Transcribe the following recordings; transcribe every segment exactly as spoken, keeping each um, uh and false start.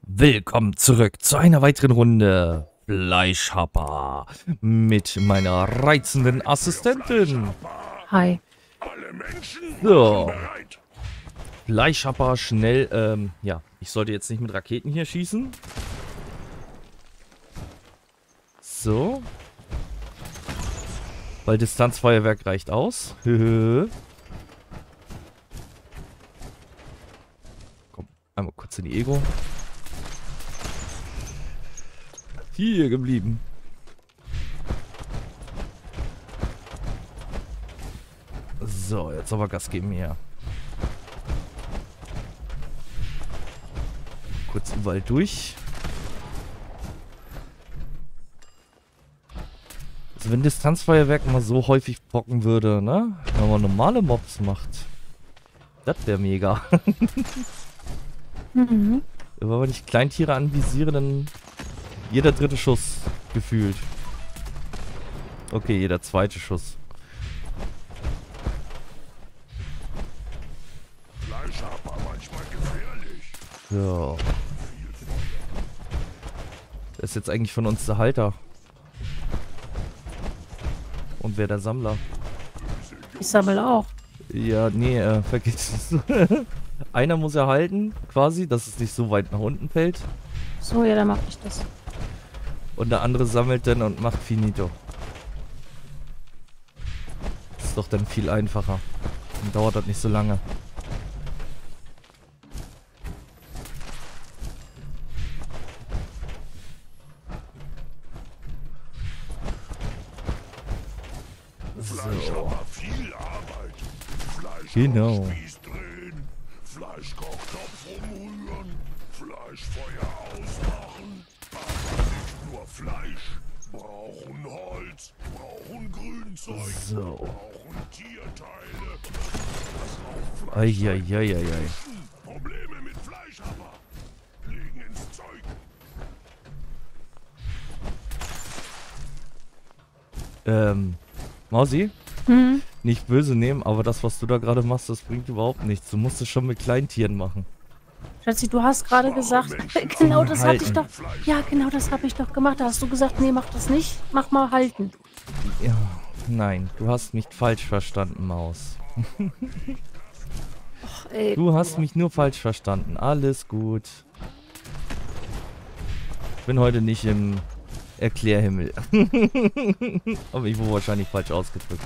Willkommen zurück zu einer weiteren Runde Fleischhapper mit meiner reizenden Assistentin. Hi. So, Fleischhapper schnell, ähm, ja, ich sollte jetzt nicht mit Raketen hier schießen. So. Weil Distanzfeuerwerk reicht aus. Komm, einmal kurz in die Ego. Hier geblieben. So, jetzt aber Gas geben hier. Kurz überall durch. Also wenn Distanzfeuerwerk mal so häufig bocken würde, ne? Wenn man normale Mobs macht. Das wäre mega. Mhm. Aber wenn ich Kleintiere anvisiere, dann jeder dritte Schuss gefühlt. Okay, jeder zweite Schuss. Fleischhapper manchmal gefährlich. So. Wer ist jetzt eigentlich von uns der Halter? Und wer der Sammler? Ich sammle auch. Ja, nee, äh, vergiss es. Einer muss er halten, quasi, dass es nicht so weit nach unten fällt. So, ja, dann mache ich das. Und der andere sammelt dann und macht finito. Ist doch dann viel einfacher. Dann dauert das nicht so lange. Fleischhapper viel Arbeit. Fleisch Genau. Spieß drehen, Fleischkochtopf umrühren, Fleischfeuer ausmachen. Aber nicht nur Fleisch. Brauchen Holz, brauchen Grünzeug, So. brauchen Tierteile. Das auch Eieieiei. Probleme mit Fleischhapper. Legen ins Zeug. Ähm, Mausi? Mhm. Nicht böse nehmen, aber das, was du da gerade machst, das bringt überhaupt nichts. Du musst es schon mit Kleintieren machen. Schatzi, du hast gerade gesagt, genau das habe ich Halten. doch, ja, genau das habe ich doch gemacht. Da hast du gesagt, nee, mach das nicht, mach mal halten. Ja, nein, du hast mich falsch verstanden, Maus. Ach, ey. Du hast mich nur falsch verstanden. Alles gut. Bin heute nicht im Erklärhimmel. Aber ich wurde wahrscheinlich falsch ausgedrückt.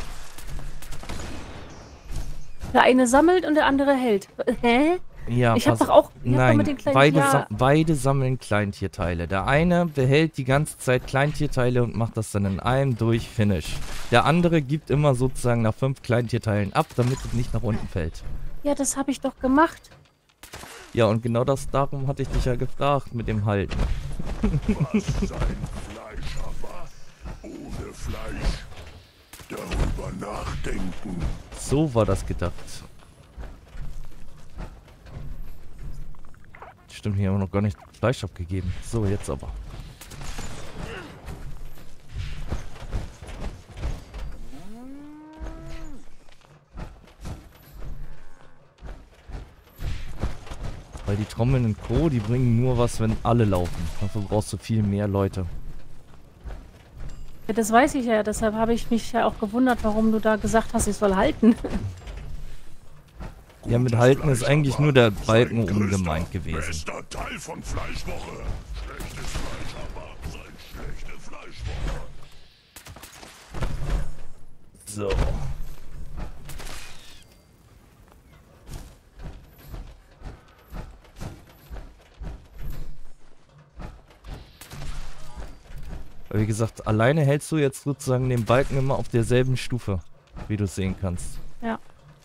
Der eine sammelt und der andere hält. Hä? Ja, Ich hab pass- doch auch- ich hab doch Nein, mit den kleinen- beide, ja. sam beide sammeln Kleintierteile. Der eine behält die ganze Zeit Kleintierteile und macht das dann in einem durch Finish. Der andere gibt immer sozusagen nach fünf Kleintierteilen ab, damit es nicht nach unten fällt. Ja, das habe ich doch gemacht. Ja, und genau das, darum hatte ich dich ja gefragt mit dem Halten. Was sein Fleischhapper ohne Fleisch? Darüber nachdenken. So war das gedacht. Stimmt, hier haben wir noch gar nicht Fleisch abgegeben. So, jetzt aber. Weil die Trommeln und Co., die bringen nur was, wenn alle laufen. Dafür brauchst du viel mehr Leute. Ja, das weiß ich ja, deshalb habe ich mich ja auch gewundert, warum du da gesagt hast, ich soll halten. Ja, mit halten ist eigentlich nur der Balken oben gemeint gewesen. Bester Teil von Fleischwoche. Schlechtes Fleischhapper. Sein schlechte Fleischwoche. So. Aber wie gesagt, alleine hältst du jetzt sozusagen den Balken immer auf derselben Stufe, wie du es sehen kannst. Ja.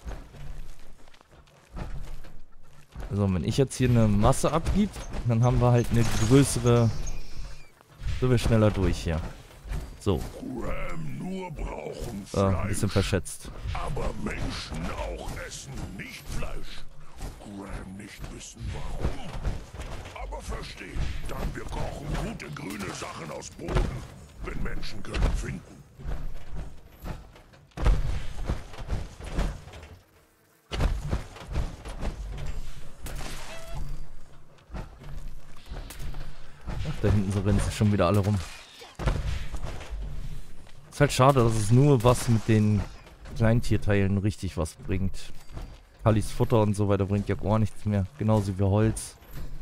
Also wenn ich jetzt hier eine Masse abgib, dann haben wir halt eine größere... So wir schneller durch hier. So, Graham nur brauchen äh, ein Fleisch. bisschen verschätzt. Aber Menschen auch essen nicht Fleisch. Graham nicht wissen warum. Aber verstehen, dann wir kochen gute grüne Sachen aus Boden, wenn Menschen können finden. Ach, da hinten so rennen sie schon wieder alle rum. Ist halt schade, dass es nur was mit den Kleintierteilen richtig was bringt. Kallis Futter und so weiter bringt ja gar nichts mehr. Genauso wie Holz.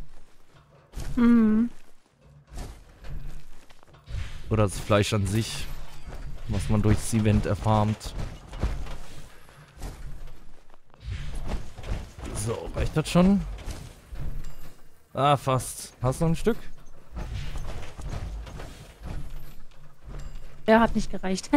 Mhm. Oder das Fleisch an sich, was man durchs Event erfarmt. So, reicht das schon? Ah, fast. Hast du noch ein Stück? Der hat nicht gereicht.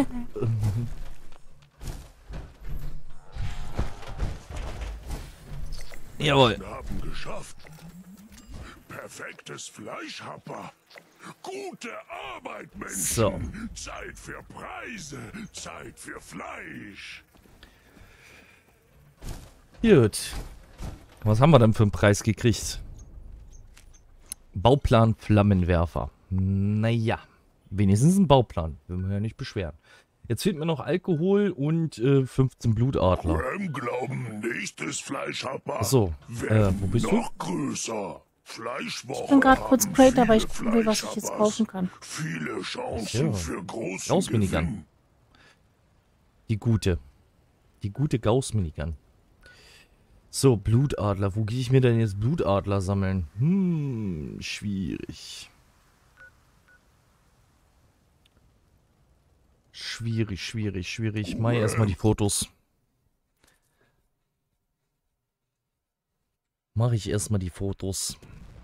Jawohl. Wir haben geschafft. Perfektes Fleischhapper. Gute Arbeit, Menschen. So. Zeit für Preise. Zeit für Fleisch. Gut. Was haben wir denn für einen Preis gekriegt? Bauplan Flammenwerfer. Naja, wenigstens ein Bauplan. Will man ja nicht beschweren. Jetzt fehlt mir noch Alkohol und äh, fünfzehn Blutadler. Graham glauben, nächstes Fleischhapper. Achso, äh, wo bist du? noch größer. Fleischwoche. Ich bin gerade kurz haben Crate, weil ich viele gucken will, was ich jetzt Fleischhappers. kaufen kann. Viele Chancen Ja. für großen Gauss-Minigun. Gewinn. Die gute. Die gute Gauss-Minigun. So, Blutadler. Wo gehe ich mir denn jetzt Blutadler sammeln? Hm, schwierig. Schwierig, schwierig, schwierig. Mach erstmal die Fotos. Mache ich erstmal die Fotos.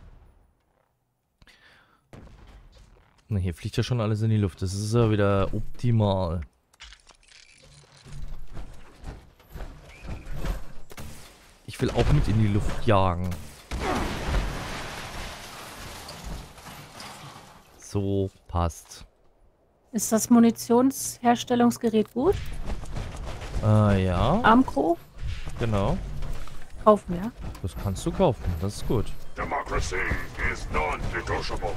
Na, hier fliegt ja schon alles in die Luft. Das ist ja wieder optimal. Ich will auch mit in die Luft jagen. So, passt. Ist das Munitionsherstellungsgerät gut? Äh, ja, Armco? genau. Kaufen, ja? Das kannst du kaufen. Das ist gut. Democracy is non-negotiable.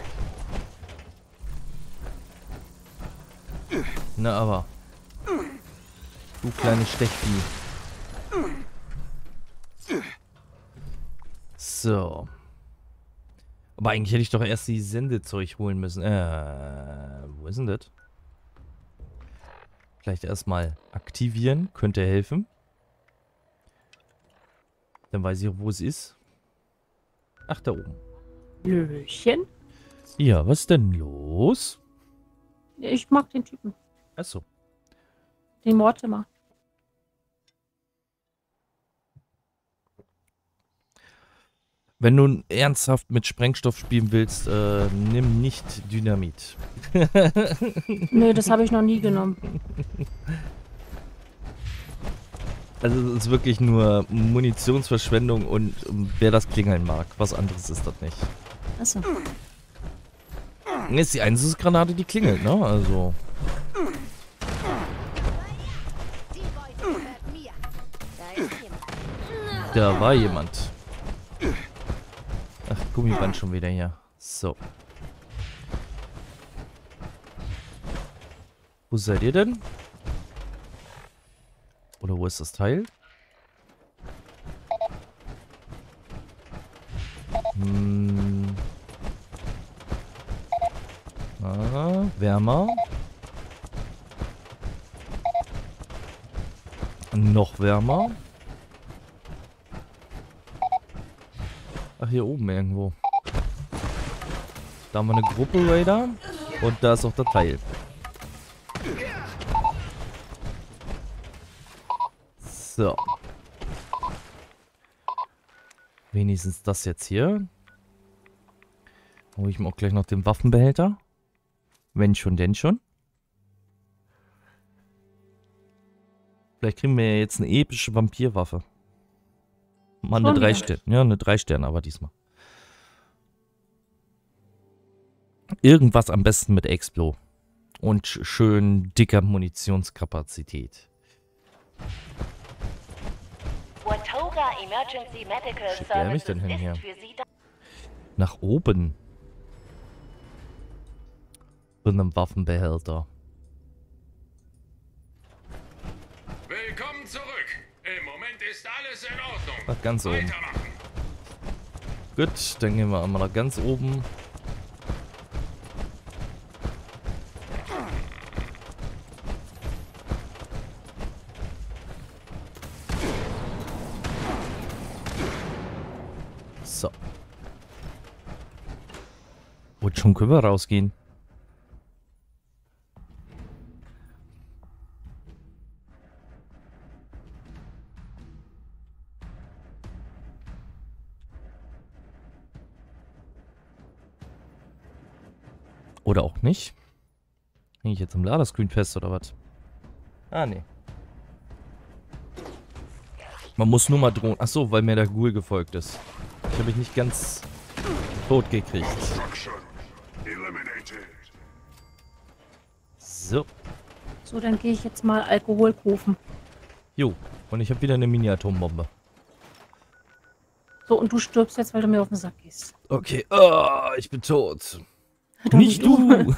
Na, aber. Du kleines Stechvieh. So. Aber eigentlich hätte ich doch erst die Sendezeug holen müssen. Äh, wo ist denn das? Vielleicht erstmal aktivieren. Könnte helfen. Dann weiß ich auch, wo es ist. Ach, da oben. Löchen? Ja, was ist denn los? Ich mag den Typen. Achso. Den Mortimer. Wenn du ernsthaft mit Sprengstoff spielen willst, äh, nimm nicht Dynamit. Nö, das habe ich noch nie genommen. Also es ist wirklich nur Munitionsverschwendung und um, wer das klingeln mag. Was anderes ist das nicht. Achso. Ist die Einsatzgranate, die klingelt, ne? Also. Da war jemand. Ach, Gummiband schon wieder hier. So. Wo seid ihr denn? Oder wo ist das Teil? Hm. Ah, wärmer. Noch wärmer. Ach, hier oben irgendwo. Da haben wir eine Gruppe Raider. Und da ist auch der Teil. So. Wenigstens das jetzt hier. Hol ich mir auch gleich noch den Waffenbehälter. Wenn schon, denn schon. Vielleicht kriegen wir ja jetzt eine epische Vampirwaffe. Mal eine drei Sterne. Ja, eine drei Sterne, aber diesmal. Irgendwas am besten mit Explo. Und schön dicker Munitionskapazität. Watoga Emergency Medical Wo schickt der mich denn hin hier? ist für Sie da. Nach oben. Von einem Waffenbehälter. Willkommen zurück. Im Moment ist alles in Ordnung. Ach, ganz oben. Weitermachen. Gut, dann gehen wir einmal nach ganz oben. Und schon können wir rausgehen. Oder auch nicht. Hänge ich jetzt im Ladescreen fest oder was? Ah, nee. Man muss nur mal drohen. Achso, weil mir der Ghoul gefolgt ist. Ich habe mich nicht ganz tot gekriegt. So. So, dann gehe ich jetzt mal Alkohol kaufen. Jo. Und ich habe wieder eine Mini-Atombombe. So, und du stirbst jetzt, weil du mir auf den Sack gehst. Okay. Oh, ich bin tot. Doch Nicht du!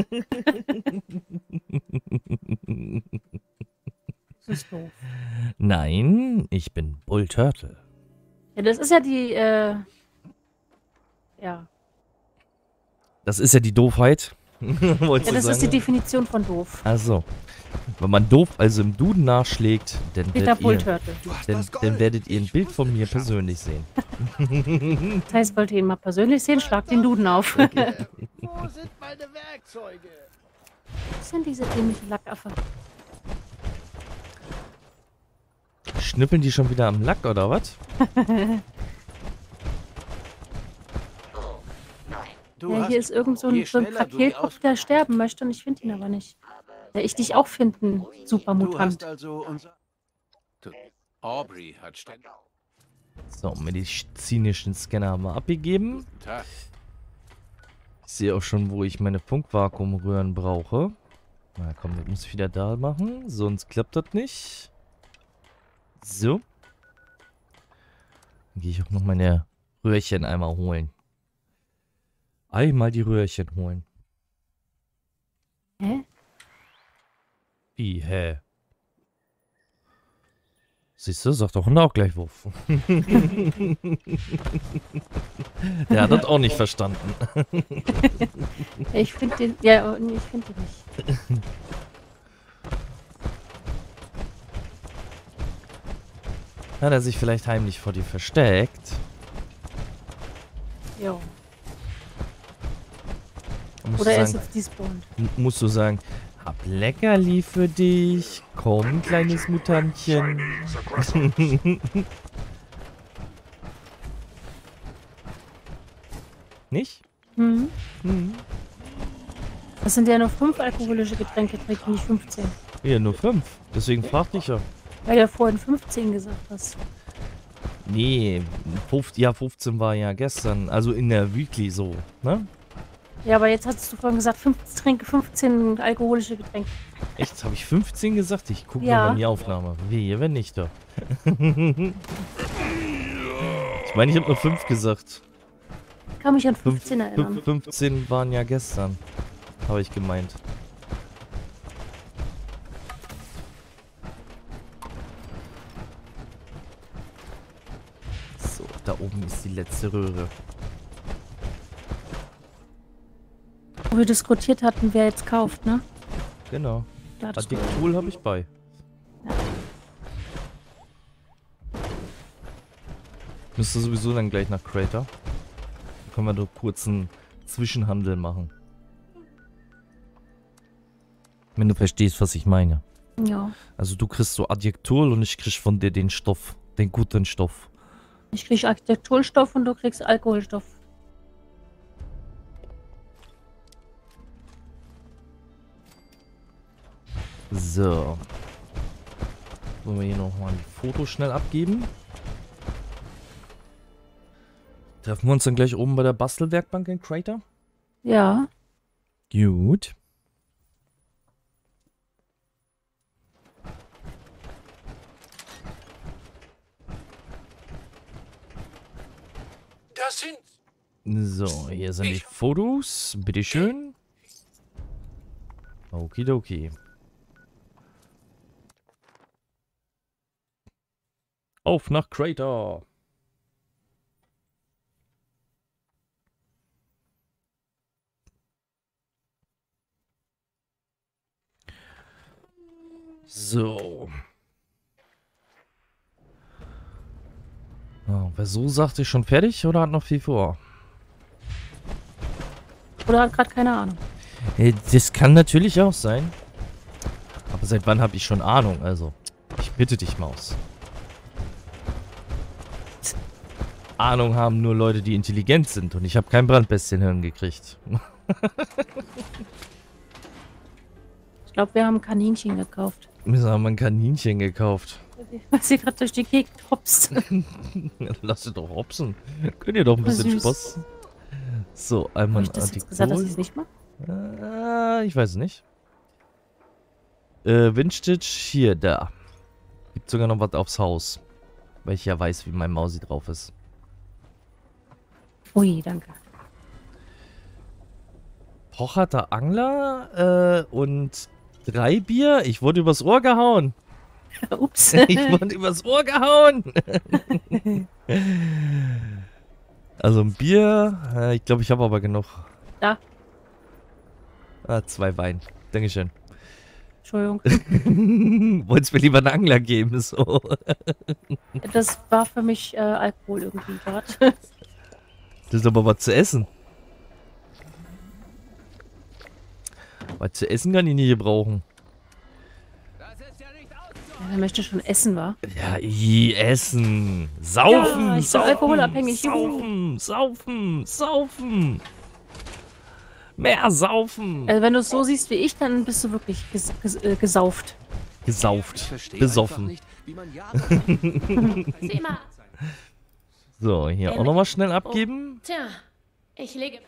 Das ist doof. Nein, ich bin Bull Turtle. Ja, das ist ja die, äh... Ja. Das ist ja die Doofheit. Ja, das ist die Definition von doof. Also, wenn man doof also im Duden nachschlägt, dann, Peter werdet Bull ihr, Turtle. dann, dann werdet ihr ein Bild von mir persönlich sehen. Das heißt, wollt ihr ihn mal persönlich sehen, schlagt den Duden auf. Wo sind meine Werkzeuge? Was sind diese dämlichen Lackaffe? Schnippeln die schon wieder am Lack, oder was? Du Ja, hast, hier ist irgend so ein, je so ein schneller du Krakilkopf, die der sterben möchte und ich finde ihn aber nicht. Ja, ich dich auch finden, Du hast Supermutant. also unser... Du- Aubrey hat ständig... So, medizinischen Scanner haben wir abgegeben. Guten Tag. Ich sehe auch schon, wo ich meine Funkvakuumröhren brauche. Na komm, das muss ich wieder da machen, sonst klappt das nicht. So. Dann gehe ich auch noch meine Röhrchen einmal holen. Einmal die Röhrchen holen. Hä? Wie, hä? Siehst du, sagt doch Hunde auch gleich Wurf. Der hat das auch nicht verstanden. Ich finde den. Ja, nee, ich finde den nicht. Hat er sich vielleicht heimlich vor dir versteckt? Jo. Da musst Oder du er ist sagen, jetzt despawned. m- musst du sagen, hab Leckerli für dich. Komm, kleines Mutantchen. Nicht? Mhm. Mhm. Das sind ja nur fünf alkoholische Getränke, trinkt nicht fünfzehn. Ja, nur fünf. Deswegen fragte ich ja. Weil du ja vorhin fünfzehn gesagt hast. Nee, fünfzehn, ja, fünfzehn war ja gestern. Also in der Weekly so, ne? Ja, aber jetzt hattest du vorhin gesagt, fünfzehn, trinke fünfzehn alkoholische Getränke. Echt? Habe ich fünfzehn gesagt? Ich gucke Ja. mal in die Aufnahme. Wehe, wenn nicht doch. Ich meine, ich habe nur fünf gesagt. Ich kann mich an Fünf- fünfzehn erinnern. fünf- fünfzehn waren ja gestern. Habe ich gemeint. So, da oben ist die letzte Röhre. Wo wir diskutiert hatten, wer jetzt kauft, ne? Genau. Da hattest du- Adjektul habe ich bei. Müsste sowieso dann gleich nach Crater. Da können wir doch kurz einen Zwischenhandel machen. Wenn du verstehst, was ich meine. Ja. Also du kriegst so Adjektul und ich krieg von dir den Stoff. Den guten Stoff. Ich krieg Architekturstoff und du kriegst Alkoholstoff. So. Wollen wir hier nochmal ein Foto schnell abgeben. Treffen wir uns dann gleich oben bei der Bastelwerkbank in Crater? Ja. Gut. Das sind... So, hier sind die Fotos. Bitteschön. Okidoki. Auf nach Crater. So. Oh, wer so sagt, ist schon fertig oder hat noch viel vor? Oder hat gerade keine Ahnung. Äh, Das kann natürlich auch sein. Aber seit wann habe ich schon Ahnung? Also, ich bitte dich, Maus. Ahnung haben nur Leute, die intelligent sind. Und ich habe kein Brandbestienhirn gekriegt. Ich glaube, wir haben ein Kaninchen gekauft. Wir haben ein Kaninchen gekauft. Was hier gerade durch die Gegend hopst. Lass sie doch hopsen. Könnt ihr doch ein bisschen Süß. Spaß. So, einmal Habe ich das jetzt gesagt, dass ich es nicht mache? Äh, ich weiß es nicht. Äh, Windstitch, hier, da. Gibt sogar noch was aufs Haus. Weil ich ja weiß, wie mein Mausi drauf ist. Ui, danke. Pocherter Angler äh, und drei Bier. Ich wurde übers Ohr gehauen. Ups. Ich wurde übers Ohr gehauen. Also ein Bier. Äh, ich glaube, ich habe aber genug. Da. Ah, zwei Wein. Dankeschön. Entschuldigung. Wolltest mir lieber einen Angler geben, so. Das war für mich äh, Alkohol irgendwie gerade. Das ist aber was zu essen. Was zu essen kann ich nicht gebrauchen. Er möchte schon essen, wa? Ja, i, essen. Saufen. Ja, ich bin saufen, alkoholabhängig, juhu. Saufen, saufen, saufen. Mehr saufen. Also wenn du es so siehst wie ich, dann bist du wirklich ges ges äh, gesauft. Gesauft. Verstehe Besoffen. einfach nicht, wie man Jahre- Sieh mal. So, hier auch nochmal schnell abgeben. Tja, ich lege...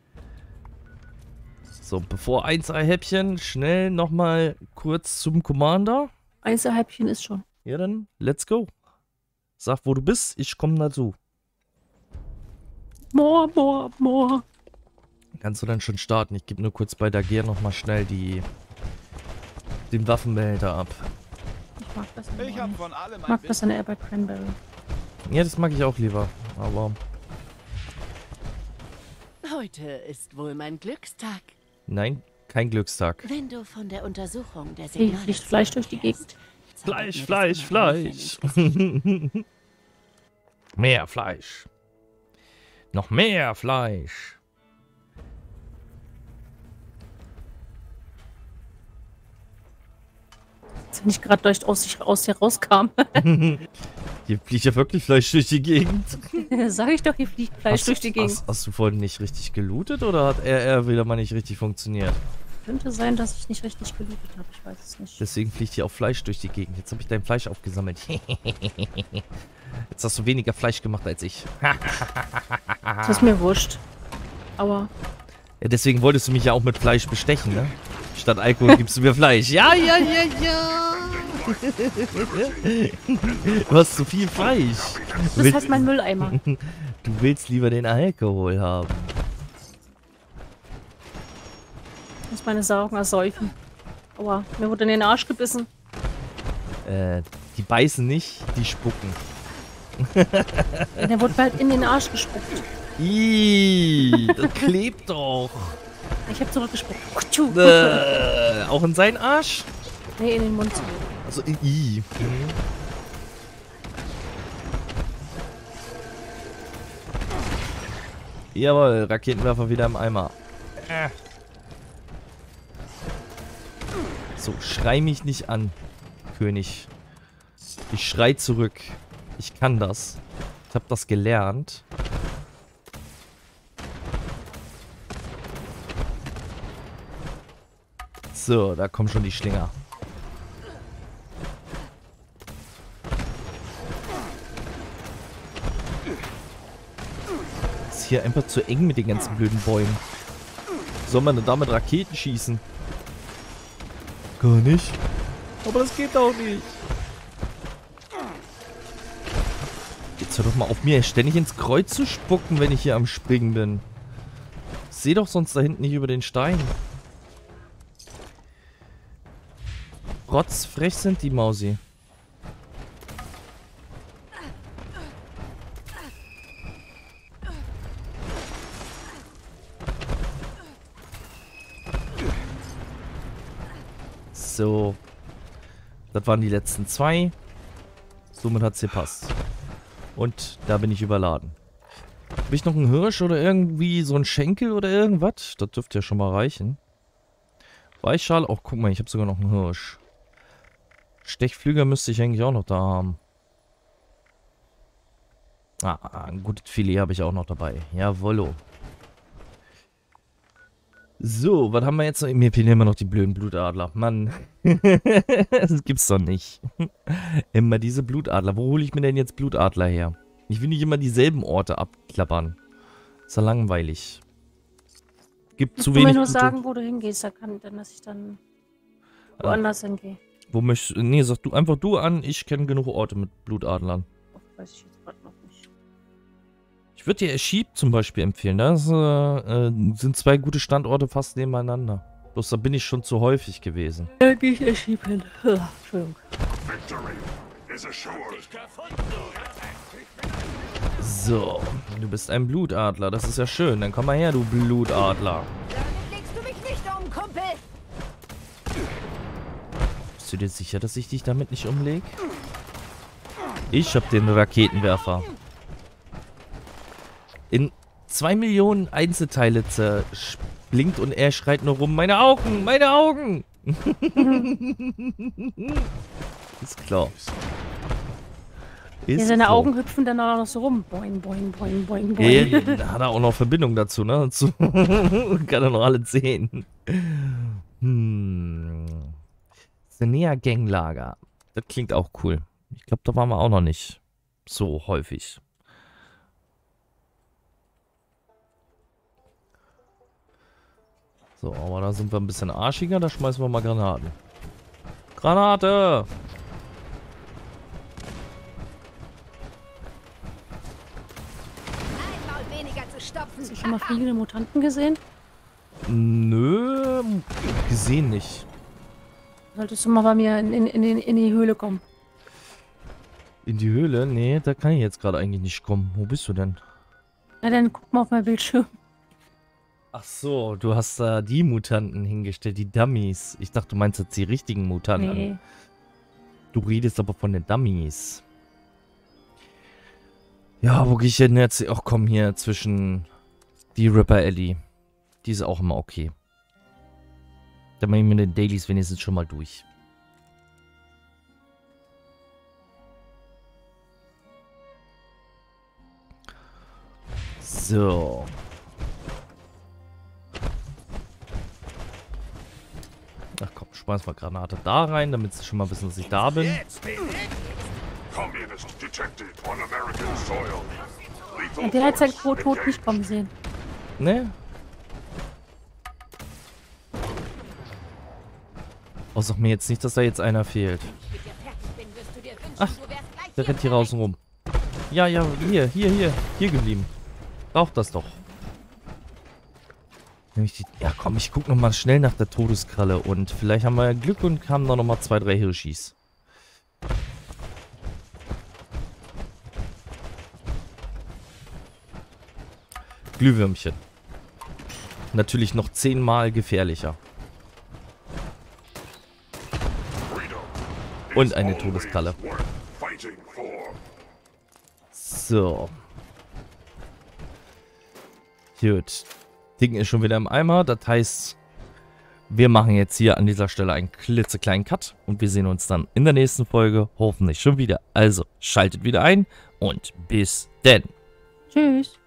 So, bevor Einzelhäppchen, schnell nochmal kurz zum Commander. Einzelhäppchen ist schon. Ja, dann, let's go. Sag, wo du bist, ich komme dazu. More, more, more. Kannst du dann schon starten? Ich gebe nur kurz bei der Gear nochmal schnell die den Waffenbehälter ab. Ich mag das Ich immer hab nicht. von allem Ich ein mag das bisschen. an der Air bei Cranberry. Ja, das mag ich auch lieber. Aber Heute ist wohl mein Glückstag. nein, kein Glückstag. Wenn du von der Untersuchung der Hey, Signale fliegt Fleisch durch die zurückkehrst, zaubert mir Fleisch, das Fleisch, unheimliche Fleisch. Mehr Fleisch. Noch mehr Fleisch. Als wenn ich gerade durch aus, sich- aus dir rauskam. Hier fliegt ja wirklich Fleisch durch die Gegend. Sag ich doch, hier fliegt Fleisch Hast, durch die Gegend. hast, hast du vorhin nicht richtig gelootet oder hat R R wieder mal nicht richtig funktioniert? Könnte sein, dass ich nicht richtig gelootet habe. Ich weiß es nicht. Deswegen fliegt hier auch Fleisch durch die Gegend. Jetzt habe ich dein Fleisch aufgesammelt. Jetzt hast du weniger Fleisch gemacht als ich. Das ist mir wurscht. Aua. Ja, deswegen wolltest du mich ja auch mit Fleisch bestechen, ne? Statt Alkohol gibst du mir Fleisch. Ja, ja, ja, ja. Du hast zu viel Fleisch. Das Willst- heißt mein Mülleimer. Du willst lieber den Alkohol haben. Ich muss meine Saugen ersäufen. Aua, mir wurde in den Arsch gebissen. Äh, die beißen nicht, die spucken. Der wurde halt in den Arsch gespuckt. Ih, das klebt doch. Ich habe zurückgespuckt. Tschu. Äh, auch in seinen Arsch? Nee, in den Mund zurück. Also in I. Jawohl, Raketenwerfer wieder im Eimer. Äh. So, schrei mich nicht an, König. Ich schrei zurück. Ich kann das. Ich habe das gelernt. So, da kommen schon die Schlinger. Ist hier einfach zu eng mit den ganzen blöden Bäumen. Soll man denn damit Raketen schießen? Gar nicht. Aber das geht auch nicht. Jetzt hör doch mal auf, mir ständig ins Kreuz zu spucken, wenn ich hier am Springen bin. Ich seh doch sonst da hinten nicht über den Stein. Rotzfrech sind die Mausi. So. Das waren die letzten zwei. Somit hat es gepasst. Und da bin ich überladen. Habe ich noch einen Hirsch oder irgendwie so einen Schenkel oder irgendwas? Das dürfte ja schon mal reichen. Weichschale. Oh, guck mal, ich habe sogar noch einen Hirsch. Stechflüger müsste ich eigentlich auch noch da haben. Ah, ein gutes Filet habe ich auch noch dabei. Jawollo. So, was haben wir jetzt noch? Mir fehlen immer noch die blöden Blutadler. Mann. Das gibt's doch nicht. Immer diese Blutadler. Wo hole ich mir denn jetzt Blutadler her? Ich will nicht immer dieselben Orte abklappern. Ist ja langweilig. Gibt zu wenig. Ich will mir nur gute... sagen, wo du hingehst, da kann, dann, dass ich dann woanders ah. hingehe. Wo möchtest du? Nee, sag du einfach du an. Ich kenne genug Orte mit Blutadlern. Das weiß ich jetzt gerade noch nicht. Ich würde dir Eschib zum Beispiel empfehlen. Das äh, äh, sind zwei gute Standorte fast nebeneinander. Bloß da bin ich schon zu häufig gewesen. Da gehe ich Eschib hin. Entschuldigung. So, du bist ein Blutadler. Das ist ja schön. Dann komm mal her, du Blutadler. Damit legst du mich nicht um, Kumpel. Bist du dir sicher, dass ich dich damit nicht umleg? Ich hab den Raketenwerfer. In zwei Millionen Einzelteile zerblinkt und er schreit nur rum, meine Augen, meine Augen! Ist klar. Ist ja, seine klar. Augen hüpfen dann auch noch so rum. Boing, boing, boing, boing, boing. Ja, da hat er auch noch Verbindung dazu, ne? Dazu kann er noch alle sehen. Hm. Senea Ganglager. Das klingt auch cool. Ich glaube, da waren wir auch noch nicht so häufig. So, aber da sind wir ein bisschen arschiger. Da schmeißen wir mal Granaten. Granate! Hast du schon mal fliegende Mutanten gesehen? Nö, gesehen nicht. Solltest du mal bei mir in, in, in, in die Höhle kommen. In die Höhle? Nee, da kann ich jetzt gerade eigentlich nicht kommen. Wo bist du denn? Na dann guck mal auf mein Bildschirm. Ach so, du hast da äh, die Mutanten hingestellt, die Dummies. Ich dachte, du meinst jetzt die richtigen Mutanten. Nee. Du redest aber von den Dummies. Ja, wo gehe ich denn jetzt? Ach komm, hier zwischen die Ripper Alley. Die ist auch immer okay. Da mache ich mir den Dailies wenigstens schon mal durch. So. Ach komm, schmeiß mal Granate da rein, damit sie schon mal wissen, dass ich da bin. Und der hat sein Tod nicht kommen sehen. Ne? Oh, sag mir jetzt nicht, dass da jetzt einer fehlt. Ach, der rennt hier außen rum. Ja, ja, hier, hier, hier, hier geblieben. Braucht das doch. Nämlich die, ja komm, ich guck noch mal schnell nach der Todeskralle und vielleicht haben wir Glück und haben da noch mal zwei, drei Hirschis. Glühwürmchen. Natürlich noch zehnmal gefährlicher. Und eine Todeskralle. So. Gut. Ding ist schon wieder im Eimer. Das heißt, wir machen jetzt hier an dieser Stelle einen klitzekleinen Cut. Und wir sehen uns dann in der nächsten Folge hoffentlich schon wieder. Also, schaltet wieder ein und bis denn. Tschüss.